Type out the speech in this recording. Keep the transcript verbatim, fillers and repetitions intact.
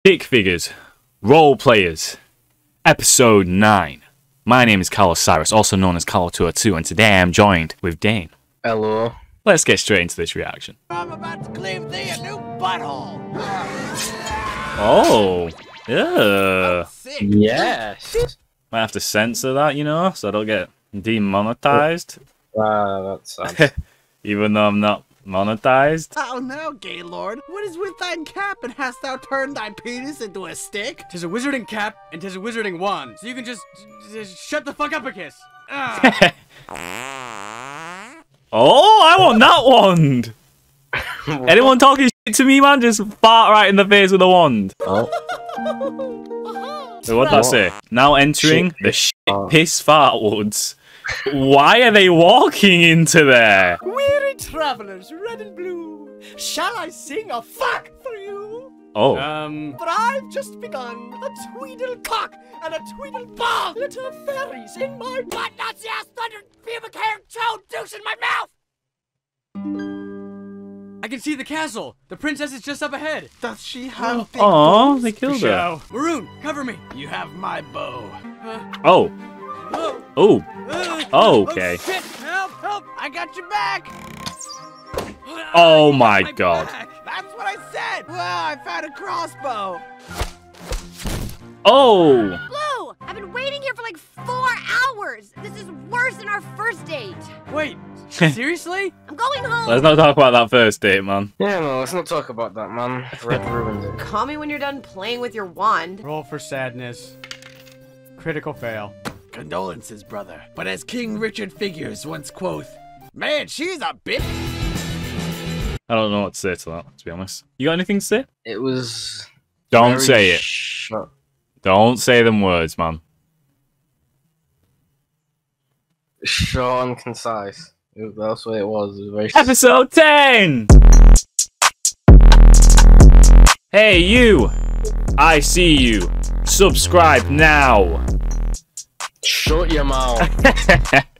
Stick Figures, Role Players, Episode nine. My name is Carlos Cyrus, also known as Carlo two oh two, and today I am joined with Dane. Hello. Let's get straight into this reaction. I'm about to cleave thee a new butthole. Oh, yeah. Sick. Yes. Might have to censor that, you know, so I don't get demonetized. Ah, that's sad. Even though I'm not monetized. How now, Gaylord? What is with thine cap, and hast thou turned thy penis into a stick? Tis a wizarding cap and tis a wizarding wand, so you can just, just shut the fuck up a kiss. Ah. Oh, I want that wand. Anyone talking shit to me, man? Just fart right in the face with a wand. Oh. So what'd that say? Now entering Shit the shit fart. piss fart woods. Why are they walking into there? Weary travelers, red and blue, shall I sing a fuck for you? Oh. Um, For I've just begun a tweedle cock and a tweedle ball. Little fairies in my butt, Nazi ass thunder, pubic hair, toe, douche in my mouth. I can see the castle. The princess is just up ahead. Doth she have big Oh, boobs? they killed her. Show. Maroon, cover me. You have my bow. Uh, Oh. oh, Oh. uh, Oh, okay. Oh, shit, help, help. I got your back. Oh Ah, my my God. back. That's what I said. Well, I found a crossbow. Oh. Blue, I've been waiting here for like four hours. This is worse than our first date. Wait, seriously? I'm going home. Let's not talk about that first date, man. Yeah, no, let's not talk about that, man. Red ruined it. Call me when you're done playing with your wand. Roll for sadness. Critical fail. Condolences, brother. But as King Richard Figures once quoth, man, she's a bitch. I don't know what to say to that, to be honest. You got anything to say? It was. Don't very say it. sh- Don't say them words, man. Short and concise. It- That's what it was. It was very. Episode ten! Hey, you! I see you. Subscribe now. Shut your mouth.